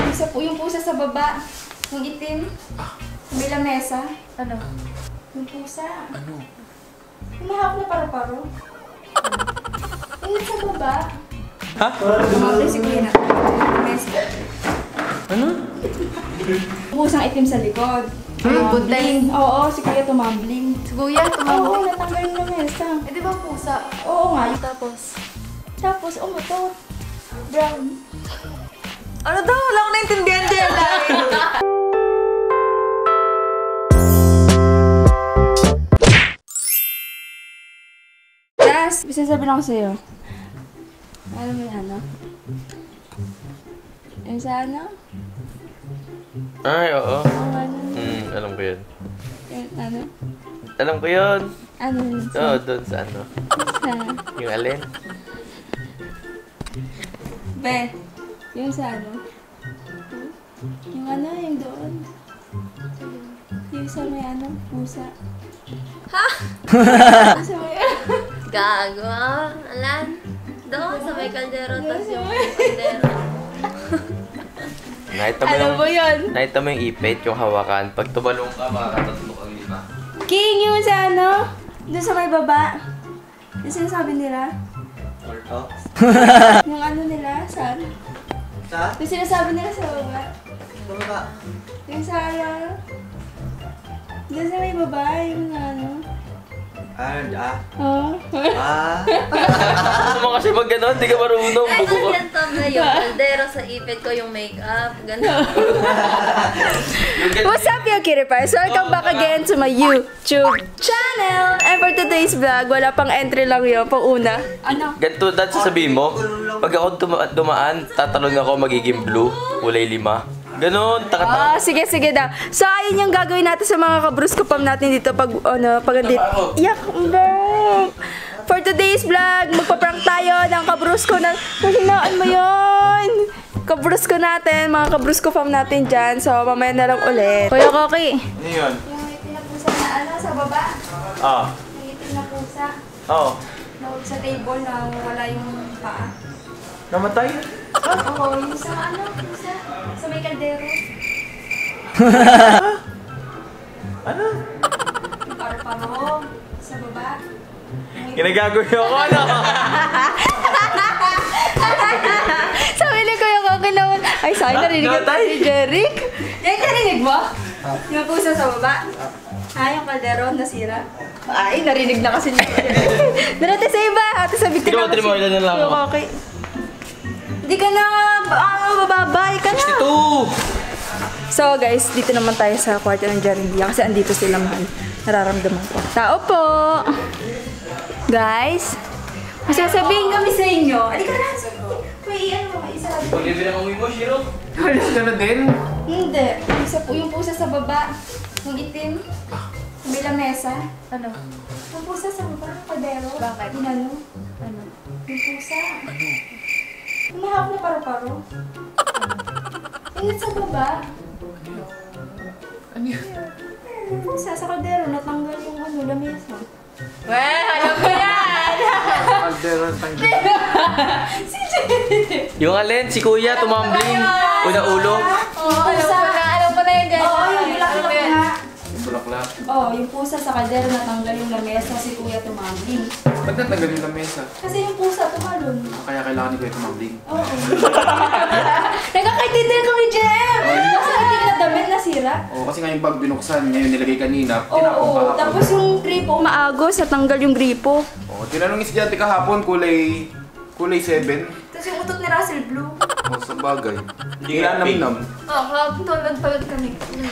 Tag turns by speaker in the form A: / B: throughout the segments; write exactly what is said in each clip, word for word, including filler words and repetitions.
A: Isa po yung pusa sa baba. Yung itim. Sa may lamesa. Ano? Yung pusa.
B: Ano?
A: Yung mahawak na paro-paro. Yung sa baba.
B: Ha?
A: Tumawag si Kuya na. Lamesa.
B: Ano?
A: Pusang itim sa likod.
C: Hmm,
A: Tumbling. Oo, si Kuya tumambling.
C: Si Kuya,
A: Oo,
C: tumawag.
A: natanggal yung lamesa.
C: Eh, di ba pusa?
A: Oo nga.
C: Tapos,
A: Tapos, umutot. Brown.
C: ano daw? Wala ko naintindihan dyan.
A: Tapos, bisa sabihin ako sa'yo. Alam mo yung ano? Yung sa ano?
B: Ay, oo.
A: Yung ano?
B: Hmm, alam ko yun.
A: Yung ano?
B: Alam ko yun.
A: Ano yun?
B: Oo, doon sa ano.
A: Sa...
B: Yung alin?
A: Be, yung sa ano? Yung ano, yung doon. Yung sa may ano, pusa.
C: Ha?
A: Yung sa may
C: Gago, ah. Alan. Doon sa may kaldero, tas yung kaldero.
B: Nakita mo
A: Alam
B: yung...
A: mo yun?
B: Nakita mo yung ipit, yung hawakan. Pag tumalong ka, makakatatlo kang lima.
A: King, yung sa ano? Doon sa may baba. Yung sinasabi nila.
B: Orto?
A: Yung ano nila, saan?
B: Sa?
A: Yung sinasabi nila sa baba.
B: Baba.
A: Yung sa ano? Doon sa may baba, yung ano.
B: Ah, ah.
A: Oo.
B: Ah. Ano mo kasi pag gano'n, di ka marunong.
C: Ay,
B: Bugo ko.
C: yan to na yung kaldero sa ipit ko, yung makeup, gano'n.
A: What's up, you Kiripars? Welcome back again to my YouTube channel. And for today's vlog, wala pang entry lang yun, pang una. Ano?
B: Ganito, dahil sasabihin mo, pag ako tuma- dumaan, tatalon ako magiging blue, kulay lima. Ganon, taka-taka.
A: Ah, sige, sige daw. So, ayun yung gagawin natin sa mga kabruskopam natin dito pag, ano, pag andito. Yak, bro. For today's vlog, magpa-prank tayo ng kabrusko na, hinaan mo yun. Kabrusko natin, mga kabruskopam natin dyan. So, mamaya na lang ulit. Kuya Koki.
B: Ano yun?
A: Yung itim na pusa na ano, sa baba.
B: Ah.
A: Yung itim na pusa.
B: Oo.
A: Nahulog sa table na wala yung paa.
B: Namatay?
A: Oo, yung sa ano, yung sa, sa may kaldero.
B: Ano?
A: Yung paro-paro sa baba.
B: Ginagagawin ako, ano?
A: Sabi ni Kuya Koki naman, ay, sorry,
B: Ah,
A: narinig ko
B: namatay?
A: si Jeric. Yan, narinig mo? Yung pusa sa baba. Ah, yung kaldero, nasira. Ay, narinig na kasi niya. Dara tayo sa iba. Ate, sabi ko
B: Tino, tino mo, ilan na lang
A: Kuya
B: ako.
A: Koki. Hindi ka na, ano, bababay ka na.
B: sixty-two!
A: So guys, dito naman tayo sa kwarto ng Jarindia kasi andito sila mahal. Nararamdaman ko. Tao po! Guys, may sasabihin kami sa inyo. Halika na! May ano, may isa lang.
B: Pag-ibig na uwi mo, Shiro?
D: Alis ka na din?
A: Hindi. Isa po yung pusa sa baba. Yung itim. May lamesa. Ano? Yung pusa sa baba. Kadero. Bakit? Yung ano? Ano? Yung pusa. Ano? Yung mahawak na paro-paro. Yung sa baba.
D: Ano yan?
A: Yung pusa sa kadero. Natanggal yung ano, lamesa.
C: Well, alam mo yan!
D: Kaldero ang tanggal.
B: Yung alin, si Kuya, tumambling. Una ulo.
A: Oo,
C: Alam ko na, alam ko na yung gano'n.
A: Oo, yung bulaklak nga.
D: Yung bulaklak.
A: Oo, yung pusa sa kaldero natanggal yung lamesa si Kuya tumambling.
D: Ba't natanggal yung lamesa?
A: Kasi yung pusa tumalon.
D: Kaya kailangan ni Kuya tumambling.
A: Oo. Nagkakaintindihan kami, Jem! Kasi itim na damit nasira.
D: Oo, kasi nga yung bag binuksan, ngayon nilagay kanina, tinapon
A: Oo,
D: kahapon.
A: tapos yung gripo umaagos, natanggal yung gripo.
D: Oo, tinanong ni si Jante kahapon, kulay, kulay seven.
A: Tapos yung utot ni Russell Blue.
D: Oo, sa bagay.
B: Hindi
D: Hindi
B: nga pink.
D: nam-nam.
C: Oo, kapag tulad-tulad kami.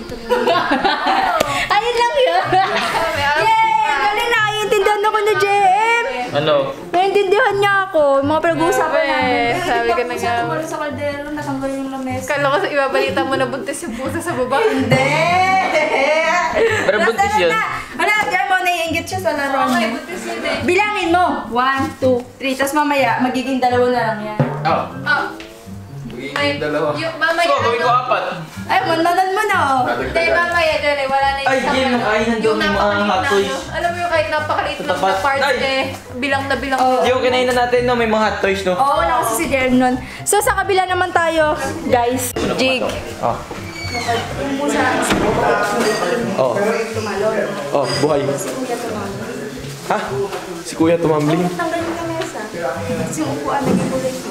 A: Ayun lang yun! Yay! Galing naiintindihan ako ni Jem!
B: Ano?
A: Naiintindihan niya ako, yung mga pinag-uusapan
C: Sabi,
A: namin.
C: sabi ka na nga.
A: Pusa tumalon sa kaldero, natanggal yung lamesa.
C: Kala ko sa ibabalita mo na buntis yung pusa sa baba.
A: Hindi!
B: Pero buntis yun.
A: Ano, diyan mo, naiingit siya sa laro
C: Okay,
A: niya.
C: buntis yun eh.
A: Bilangin mo! One, two, three. Tapos mamaya, magiging dalawa na lang yan.
D: Oo.
C: Oh,
D: Magiging
C: May,
D: Dalawa.
C: yung mamaya,
B: So, gawin ko
C: ano?
B: apat.
A: Ay, mananan mo na oh.
C: Hindi, mamaya, Jolly, wala na yung
B: Ay,
C: isang
B: Jen,
C: ano.
B: nakainan daw
C: Yung
B: ng mga
C: napakaliit
B: hot
C: na
B: toys.
C: ano. Alam mo yung kahit napakaliit
B: Sa
C: lang
B: tapat.
C: na parts
B: Ay!
C: eh. Bilang na bilang.
A: Oo.
B: Yung kinainan natin, no, may mga hot toys, no?
A: Oo, wala kasi si Jerem nun. So, sa kabila naman tayo, guys. Jig.
B: Oh.
A: Yung pusa,
B: Oh.
A: tumalon.
B: Oh, buhay.
A: Si Kuya tumalon.
B: Ha? Si Kuya tumambling.
A: Tanggal yung lamesa. Kasi yung upuan, naging kulay pink.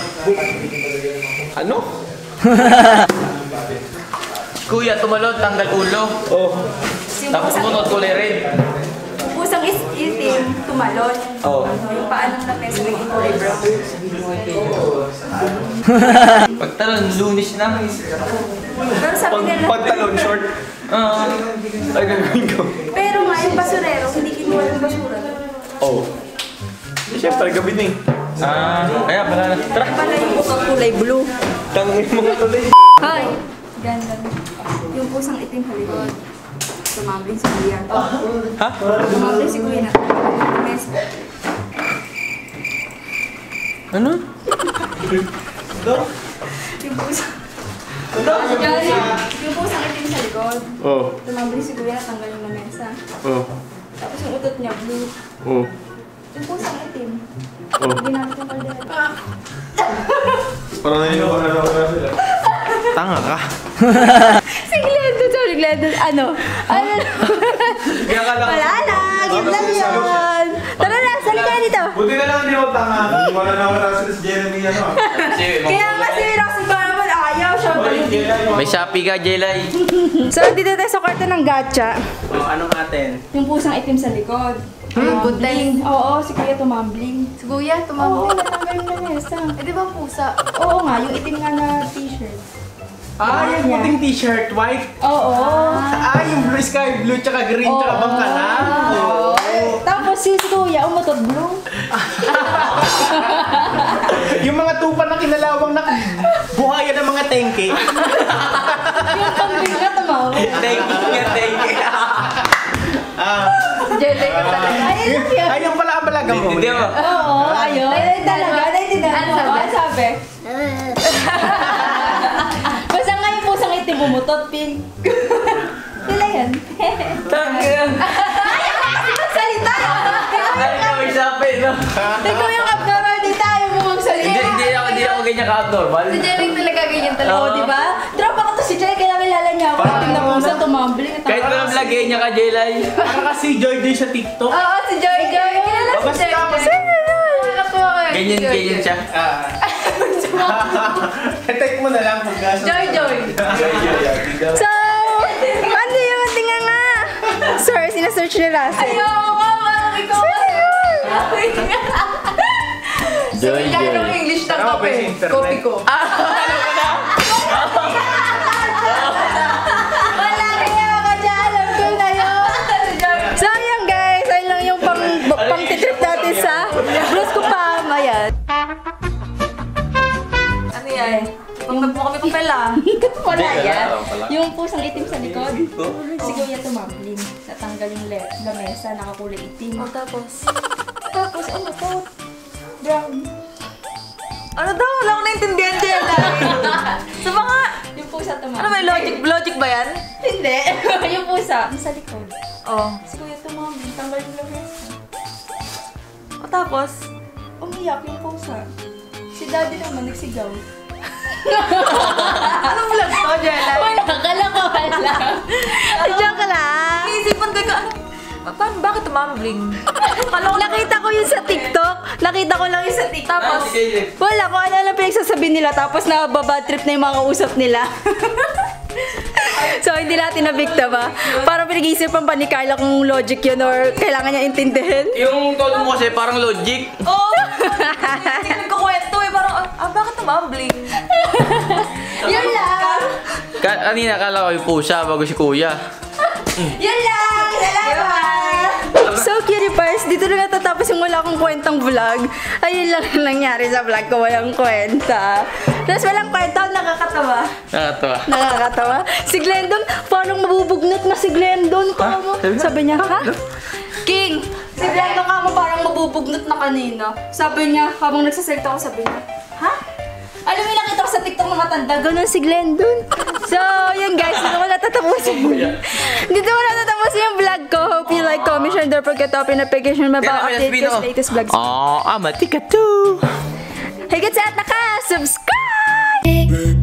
B: Ano? Kuya tumalon, tanggal ulo. Oh.
A: Kasi yung
B: Tapos
A: pusang,
B: sumunod kulay red.
A: yung pusang is itim, tumalon.
B: Oo.
A: Yung paa ng lamesa, naging kulay brown.
B: Pagtalon, lunis na.
A: Pero sabi nila,
B: Pagtalon, short. Ah. Ay, gagawin ko.
A: pero nga yung basurero, hindi kinuha yung basura.
B: Oh. Siyempre, gabi na eh. Ah, kaya pala na. Tara.
A: Pala yung bukang kulay blue.
B: Tangin mga tuloy.
A: Hi! Ganda. Yung pusang itim halikod. Tumambling si Kuya.
B: Ha?
A: Tumambling si Kuya na. Lamesa.
B: Ano?
A: Yung pusang... Yung pusang itim sa likod.
B: Oh.
A: Tumambling si Kuya, tanggal yung lamesa.
B: Oh.
A: Tapos yung utot niya, blue.
B: Oh.
A: Yung pusang itim.
B: Oh.
A: Ginamit yung kaldera.
D: Parang naniniwala na ako na sila.
B: Tanga ka.
A: Si Glendon, sorry Glendon. Ano? Ano?
B: Kaya ka lang.
A: Wala lang. Yun lang yun. Tara na, sali ka dito.
D: Buti na lang hindi ako tanga. Wala na ako na sila si Jeremy ano.
A: Kaya nga si Roxy ba naman ayaw siya.
B: May Shopee ka, Jelay.
A: So, dito tayo sa kwarto ng gacha.
B: Oh, anong atin?
A: Yung pusang itim sa likod.
C: Hmm, good
A: Tumambling. Oo, si Kuya tumambling.
C: Si Kuya,
A: Oo,
C: tumambling.
A: natanggal yung lamesa.
C: Eh, di ba pusa?
A: Oo nga, yung itim nga na t-shirt.
E: Ah, yung
A: Niya.
E: puting t-shirt, white.
A: Oo.
E: Ah, yung blue sky, blue, tsaka green, tsaka
A: Oo.
E: bangka lang.
A: Oo. Tapos si Kuya, umutot blue.
E: Yung mga tupa na kinalawang na buhaya ng mga tengke.
A: Yung pambing ka tumawa.
B: Thank you nga, thank you.
E: Ah,
C: Jelly ka talaga.
A: Ayun lang yun.
E: ay, yung pala abalaga mo.
B: Hindi mo.
A: Oo, ayun. Ayun talaga. Naintindihan
C: Ano
A: mo.
C: sabi?
A: Ano sabi? Basta nga yung pusang itim bumutot, pin. Kila yan.
B: Tangin.
A: Magsalita!
B: Ay, ka may Shopee, no?
A: Ikaw yung abnormal, di tayo mo magsalita.
B: Hindi, hindi ako, hindi ako ganyan ka-abnormal.
C: Si Jelly talaga ganyan talaga.
A: Oo, di ba? Tropa ko to si Jay, kaya kilala niya ako. Itim na pusa, tumambling.
B: Kahit walang lagay niya ka, Jelay.
E: Parang kasi Joy Joy sa TikTok.
C: Oo, si Joy Joy. Kilala si
E: Basta,
C: Joy Joy.
E: basta.
C: Nakatuwa ko yan.
B: Ganyan,
C: si Joy
B: ganyan
C: Joy.
B: siya.
E: Ah. Take mo na lang pag
C: Joy Joy.
A: So, ano yung tinga nga? Sir, sinasearch ni Russell.
C: Ayoko, parang ikaw.
B: Joy,
C: Sige,
B: Joy.
C: anong English
E: Ano
C: tanggap
E: ba yung
C: eh.
E: internet?
C: Copy ko.
A: Wala kaya ka dyan, alam ko na yun.
C: Si Joy.
A: So, ayan guys, ayun lang yung pang, pang titrip natin sa Bruce ko pa. Ayan.
C: Ano yan? Pagpag mo kami papel ah.
A: Wala
B: Hindi,
A: yan.
B: wala pala.
A: Yung pusang itim sa likod. Si Kuya tumambling. Natanggal yung le lamesa, nakakulay itim.
C: O tapos?
A: Tapos, ano to? Brown.
C: Ano daw? Wala akong naintindihan dyan. Sa mga...
A: Yung pusa tumambling.
C: Ano may logic? Logic ba yan?
A: Hindi. Yung pusa, sa likod.
C: Oo.
A: Si Kuya tumambling, tanggal yung lamesa.
C: O tapos?
A: Umiyak yung pusa. Si Daddy naman nagsigaw.
C: Anong vlog to, Jella?
A: Wala, kalokohan lang. Joke lang.
C: Iisipan ko ka, ano? Paano, bakit tumambling? Kalong
A: Nakita ko yun sa TikTok. Nakita ko lang yun sa TikTok.
C: Tapos,
A: Wala, kung ano lang pinagsasabihin nila. Tapos nababad trip na yung mga kausap nila. So, hindi natin nabiktima. Parang pinag-iisipan pa ni Carla kung logic yun or kailangan niya intindihin.
B: Yung tono mo kasi parang logic.
C: oh, hindi ko nagkukwento eh. Parang, ah, ah, bakit tumambling?
A: Yun lang!
B: Ka kanina kala ko yung pusa bago si Kuya.
A: Yun lang! Salamat! So, Cutie Pars, dito na natatapos yung wala akong kwentang vlog. Ayun lang yung nangyari sa vlog ko, walang kwenta. Tapos walang kwenta, nakakatawa.
B: Nakatawa.
A: Nakakatawa. Si Glendon, parang mabubugnot na si Glendon. Kamo mo.
B: Sabi na?
A: Sabi niya, ha? King, si Glendon ka mo parang mabubugnot na kanina. Sabi niya, habang nagsasalita ko, sabi niya, ha? Alam mo yung nakita ko sa TikTok sa mga tanda. Ganon si Glenn dun. So, yun guys. Dito ko natatapusin. Dito ko natatapusin yung vlog ko. Hope you like, comment, share, and don't forget to open notification about update ko sa latest vlogs.
E: Oh, amati ka too.
A: Higit sa at naka-subscribe!